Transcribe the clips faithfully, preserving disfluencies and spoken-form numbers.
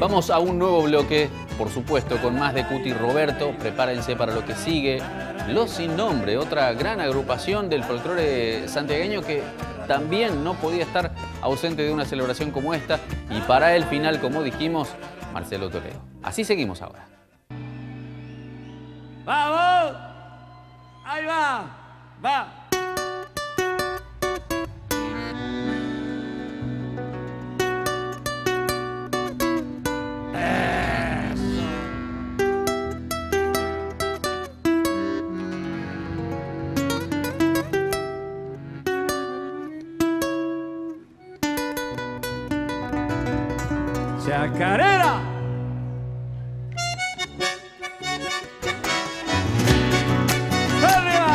Vamos a un nuevo bloque, por supuesto, con más de Cuti y Roberto. Prepárense para lo que sigue. Los Sin Nombre, otra gran agrupación del folclore santiagueño que también no podía estar ausente de una celebración como esta. Y para el final, como dijimos, Marcelo Toledo. Así seguimos ahora. ¡Vamos! ¡Ahí va! ¡Va! ¡Chacarera! ¡Arriba!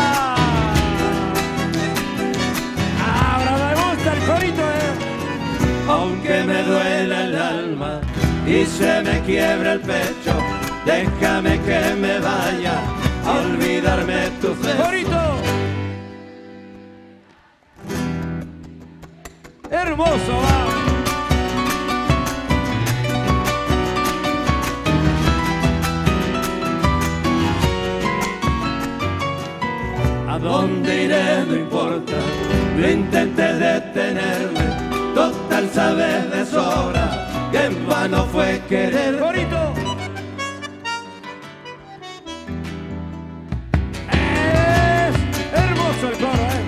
Ahora me gusta el corito, ¿eh? Aunque me duela el alma y se me quiebra el pecho, déjame que me vaya a olvidarme tu beso. ¡Corito! ¡Hermoso, va! ¿A dónde iré? No importa, no intenté detenerme, total sabes de sobra que en vano fue querer. ¡Corito! Es hermoso el coro, ¿eh?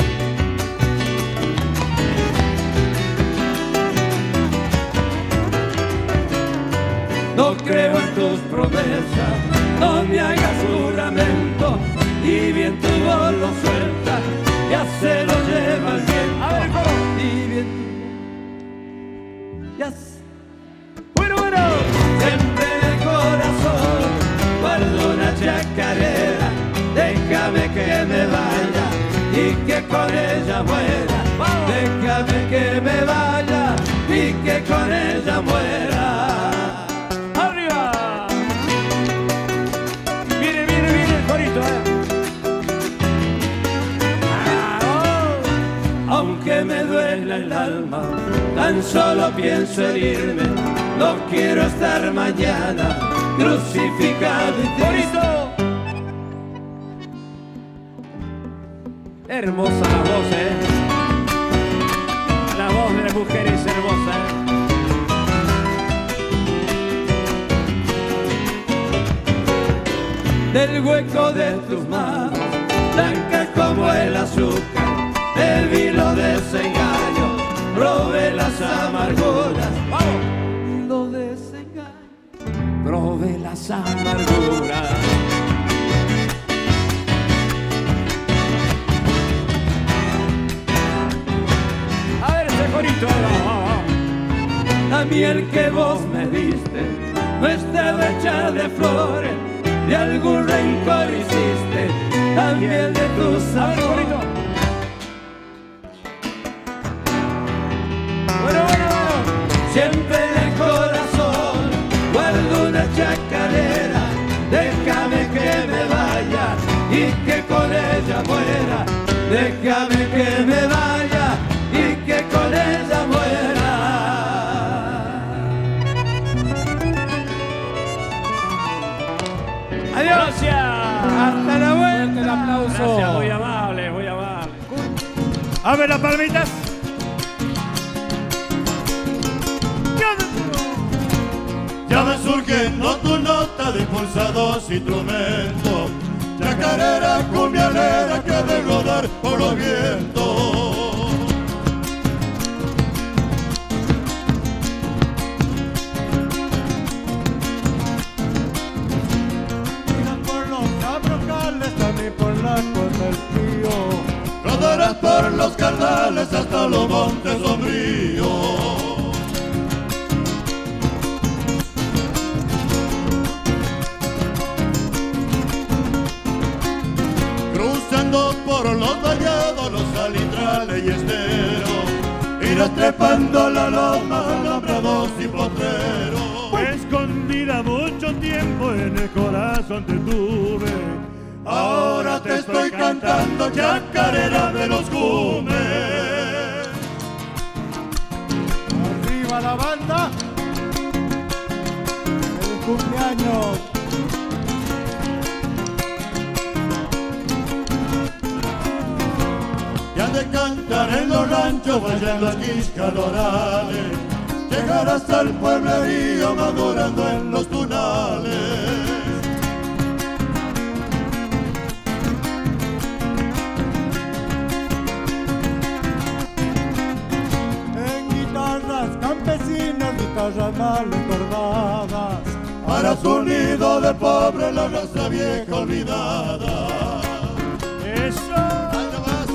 No creo en tus promesas, no me hagas juramento, y bien tu voz lo suelta, ya se lo lleva el viento. A ver, coro. Y bien tu... ya se... Bueno, bueno. Siempre en el corazón guardo una chacarera, déjame que me vaya y que con ella muera. Vamos. Déjame que me vaya y que con ella muera. ¡Arriba! Viene, viene, viene el corito, ¿eh? Aunque me duela el alma, tan solo pienso herirme. No quiero estar mañana crucificado y triste. ¡Corito! Hermosa la voz, ¿eh? La voz de la mujer es hermosa, ¿eh? Del hueco de tus manos, blanca como el azúcar, el vino desengaño, probé las amarguras. ¡Vamos! Lo desengaño, probé las amarguras. A ver ese corito, ¿eh? Vamos, vamos. La miel que vos me diste no estaba hecha de flores, de algún rencor hiciste también de tus A ver, amores. corito. Bueno, bueno, bueno. Siempre en el corazón guardo una chacarera, déjame que me vaya y que con ella muera. Déjame que me vaya y que con ella muera. Adiós. Gracias. Hasta la vuelta. El aplauso. Gracias, muy amable, muy amable. A ver las palmitas. Ya me surgiendo tu nota de impulsados instrumentos, chacarera cumbianera que de rodar por los vientos. Mira por los cabrocales, también por la costa del río, rodarás por los carnales hasta los montes sombríos. Por los vallados, los salitrales y esteros, irás trepando la loma, alambrados y potreros. Escondida mucho tiempo en el corazón te tuve, ahora te estoy cantando chacarera de los Cumes. Arriba la banda. cumpleaños. Y han de cantar en los ranchos, vayan las quiscadorales, llegar hasta el pueblerío madurando en los tunales. Campesinas, guitarras mal encordadas, para su nido de pobre la raza vieja olvidada. Eso. Allá vas.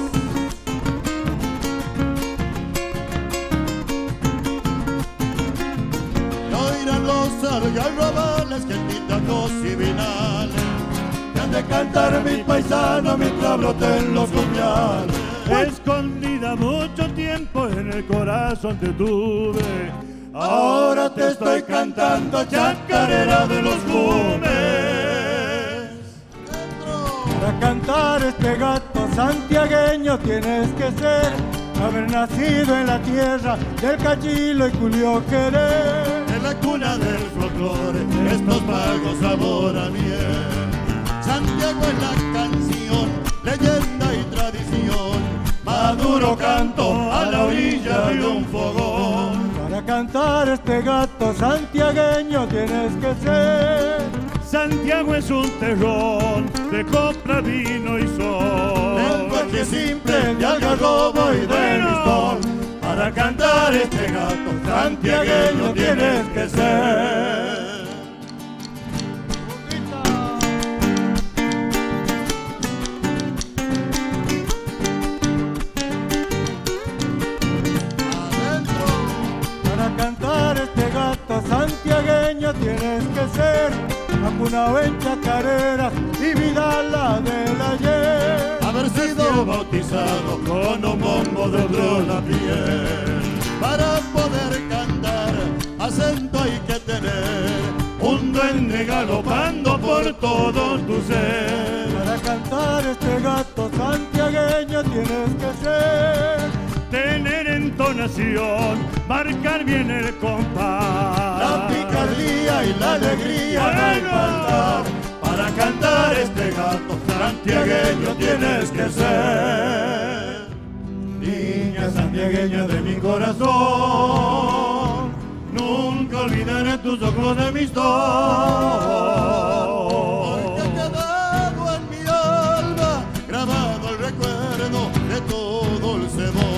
Y oirán los algarrobales que pintan los civinales, que han de cantar mis paisanos mientras broten los cumbiales. Escondida mucho tiempo en el corazón te tuve. Ahora te estoy cantando chacarera de los Cumes. Para cantar este gato santiagueño tienes que ser, haber nacido en la tierra del Cachilo y Julio Jerez. En la cuna del folclore, estos magos sabor a miel. Santiago es la canción, leyenda y tradición, maduro canto a la orilla de un fogón. Para cantar este gato santiagueño tienes que ser. Santiago es un terrón de copra, vino y sol. Lenguaje simple de algarrobo y de Bueno. listón. Para cantar este gato santiagueño tienes que ser. Santiagueño tienes que ser, acunado en chacareras y vidala del ayer. Haber sido bautizado con un bombo de oro en la piel. Para poder cantar, acento hay que tener, un duende galopando por todo tu ser. Para cantar este gato santiagueño tienes que ser. Tener entonación, marcar bien el compás. La picardía y la alegría no hay faltar. Para cantar este gato santiagueño tienes que ser. Niña santiagueña de mi corazón, nunca olvidaré tus ojos de mi sol. Porque ha quedado en mi alma grabado el recuerdo de tu dulce voz.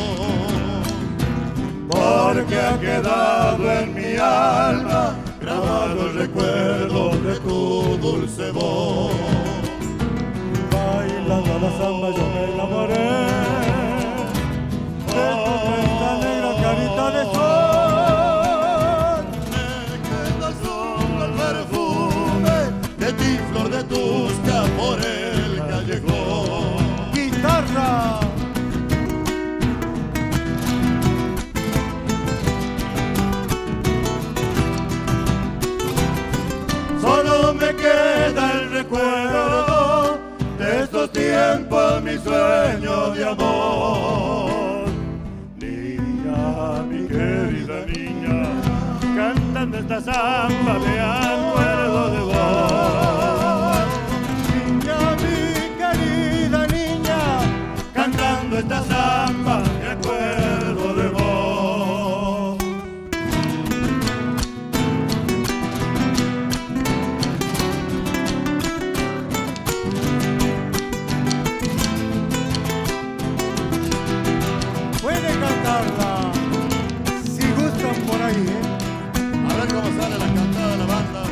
Porque ha quedado en mi alma grabado el recuerdo de tu dulce voz. Bailando la samba yo me enamoré de tu cresta negra carita de sol. Me queda solo el perfume de ti, flor de Tusca, por el callejón. Guitarra. Solo me queda el recuerdo de estos tiempos, mi sueño de amor. Niña, mi querida niña, cantando esta samba me acuerdo de vos. Niña, mi querida niña, Cantando esta samba me acuerdo de vos. puede cantarla si gustan por ahí, ¿eh? A ver cómo sale la cantada de la banda.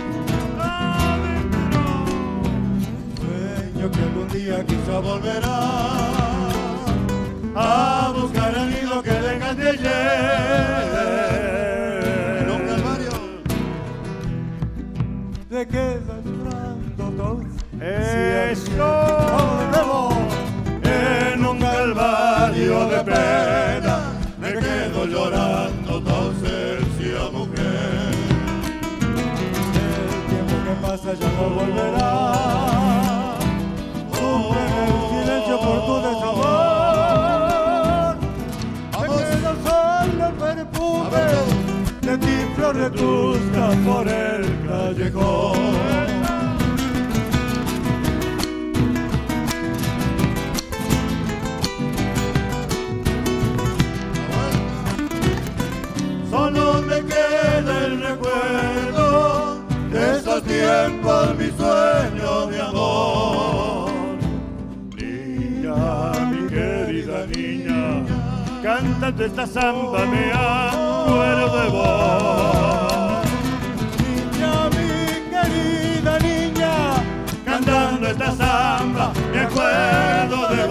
Sueño que algún día quizá Volverá a buscar el nido que dejaste ayer. En un calvario te quedas llorando todos. Eso. en un calvario de pena, me quedo llorando tu ausencia, mujer. El tiempo que pasa ya no volverá. Sufre en el silencio por tu desamor. Me queda solo el perfume de ti, flor lo rebusca por el callejón. Solo me queda el recuerdo de esos tiempos, mi sueño de amor. Niña, mi querida niña, cantando esta samba me acuerdo de vos. Niña, mi querida niña, Cantando esta samba me acuerdo de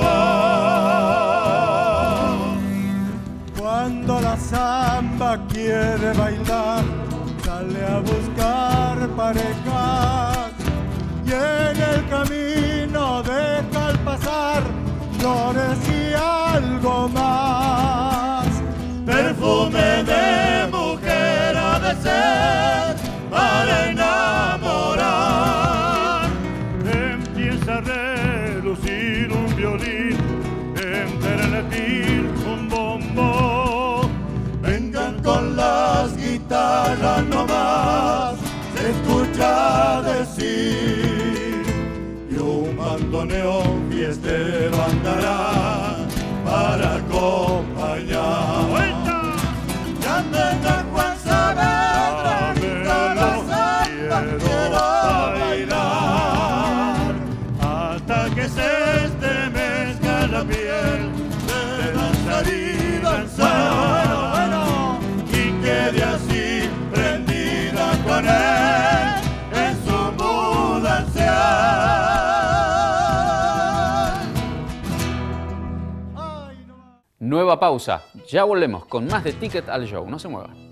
vos. cuando la samba quiere bailar, sale a buscar parejas y en el camino deja al pasar flores y algo más. Perfume de mujer ha de ser para enamorar. Empieza a relucir un violín, enternetir un bombo. Vengan con las guitarras nomás, se escucha decir, y un bandoneón fiestero andará para acompañar. Llamen a Juan Saavedra, con la samba quiero bailar, Hasta que se estremezca la piel de danzar y danzar, y quede así prendida con él en su mudanza. Nueva pausa. Ya volvemos con más de Ticket al Show. No se muevan.